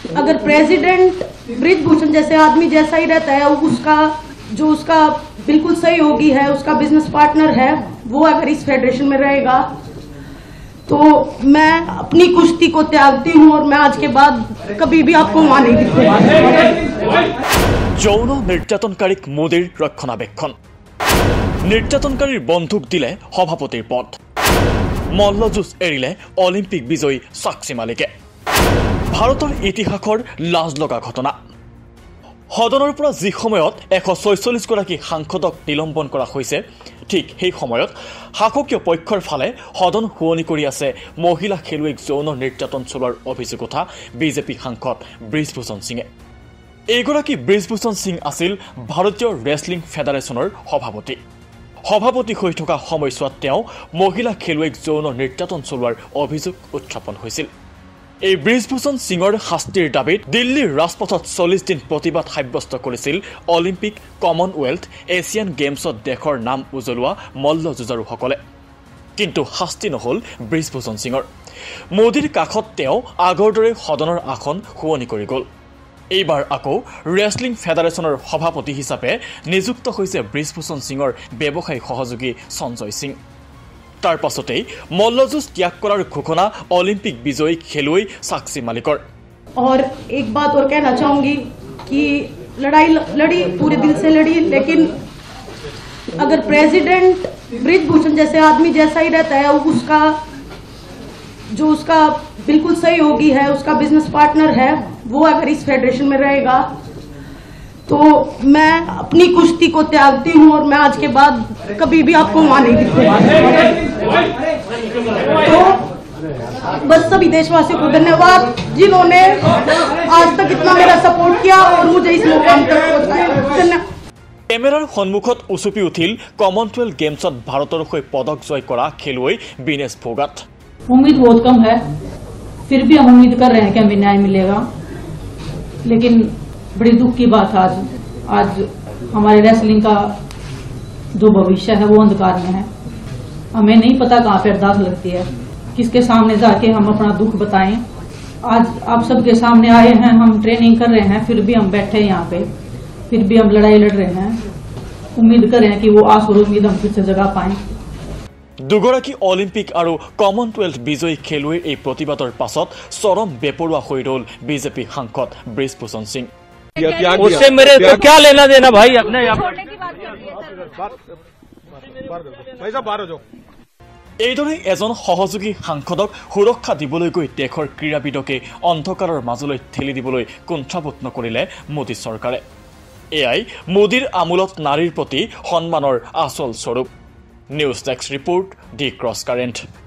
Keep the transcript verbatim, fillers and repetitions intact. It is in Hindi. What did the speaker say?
अगर प्रेसिडेंट बृजभूषण जैसे आदमी जैसा ही रहता है, उसका जो उसका बिल्कुल सहयोगी है, उसका बिजनेस पार्टनर है, वो अगर इस फेडरेशन में रहेगा तो मैं अपनी कुश्ती को त्यागती हूं और मैं आज के बाद कभी भी आपको वहां नहीं दिखूंगा। যৌন নির্যাতনকারীক মোদীর রক্ষণাবেক্ষণ, নির্যাতনকারীর বন্দুক দিলে সভাপতির পদ, মল্লযুঁজ এৰিলে অলিম্পিক বিজয়ী সাক্ষী মালিকে। ভাৰতৰ ইতিহাসৰ লাজ লগা ঘটনা। সদনৰ পৰা যি সময়ত এশ ছয়চল্লিছ গৰাকী সাংসদক নিলম্বন কৰা হৈছে, ঠিক সেই সময়ত শাসকীয় পক্ষৰ ফালে সদন শুৱনি কৰি আছে মহিলা খেলুৱৈক যৌন নিৰ্যাতন চলোৱাৰ অভিযোগ উঠা বিজেপি সাংসদ ব্ৰিজভূষণ সিঙে। এইগৰাকী ব্ৰিজভূষণ সিং আছিল ভাৰতীয় ৰেছলিং ফেডাৰেশ্যনৰ সভাপতি। সভাপতি হৈ থকা সময়ছোৱাত তেওঁ মহিলা খেলুৱৈক যৌন নিৰ্যাতন চলোৱাৰ অভিযোগ উত্থাপন হৈছিল। এই ব্ৰিজভূষণ সিঙৰ শাস্তিৰ দাবীত দিল্লীৰ ৰাজপথত চল্লিছ দিন প্ৰতিবাদ সাব্যস্ত কৰিছিল অলিম্পিক, কমনৱেলথ, এছিয়ান গেমছত দেশৰ নাম উজ্বলোৱা মল্লযুঁজাৰুসকলে। কিন্তু শাস্তি নহ'ল ব্ৰিজভূষণ সিঙৰ। মোদীৰ কাষত তেওঁ আগৰ দৰে সদনৰ আসন শুৱনি কৰি গ'ল। এইবাৰ আকৌ ৰেছলিং ফেডাৰেশ্যনৰ সভাপতি হিচাপে নিযুক্ত হৈছে ব্ৰিজভূষণ সিঙৰ ব্যৱসায়ী সহযোগী সঞ্জয় সিং। তাৰ পাছতেই মল্লযুঁজ ত্যাগ কৰাৰ ঘোষণা অলিম্পিক বিজয়ী খেলুৱৈ সাক্ষী মালিকৰ। और एक बात और कहना चाहूंगी कि लड़ाई लड़ी पूरे दिल से लड़ी, लेकिन अगर प्रेसिडेंट बृजभूषण जैसे आदमी जैसा ही रहता है, उसका जो उसका बिल्कुल सहयोगी है, उसका बिजनेस पार्टनर है, वो अगर इस फेडरेशन में रहेगा तो मैं अपनी कुश्ती को त्यागती हूं और मैं आज के बाद कभी भी आपको वहां नहीं दिखूंगा। तो बस सभी देशवासियों को धन्यवाद जिन्होंने आज तक इतना मेरा सपोर्ट किया और मुझे इस मुकाम तक पहुंचाया। धन्यवाद। কেমেৰাৰ সন্মুখত উচুপি উঠিল কমনৱেলথ গেমছত ভাৰতৰ হৈ পদক জয় কৰা খেলুৱৈ বিনেশ ফোগাট। उम्मीद बहुत कम है, फिर भी हम उम्मीद कर रहे हैं कि हमें न्याय मिलेगा। लेकिन बड़ी दुख की बात आज आज हमारे रेसलिंग का जो भविष्य है वो अंधकार में है। हमें नहीं पता कहाँ पे अरदास लगती है, किसके सामने जाके हम अपना दुख बताएं। आज आप सबके सामने आए हैं, हम ट्रेनिंग कर रहे हैं, फिर भी हम बैठे हैं यहाँ पे, फिर भी हम लड़ाई लड़ रहे हैं। उम्मीद करें कि वो आस और उम्मीद हम फिर से जगा पाएं। দুগৰাকী অলিম্পিক আৰু কমনৱেলথ বিজয়ী খেলুৱৈৰ এই প্ৰতিবাদৰ পাছত চৰম বেপৰোৱা হৈ ৰ'ল বিজেপি সাংসদ ব্ৰিজভূষণ সিং। उससे मेरे को क्या लेना देना भाई, अपने এইদৰে এজন সহযোগী সাংসদক সুৰক্ষা দিবলৈ গৈ দেশৰ ক্ৰীড়াবিদকে অন্ধকাৰৰ মাজলৈ ঠেলি দিবলৈ কুণ্ঠাবোধ নকৰিলে মোদী চৰকাৰে। এয়াই মোদীৰ আমোলত নাৰীৰ প্ৰতি সন্মানৰ আচল স্বৰূপ। News desk report, the cross current.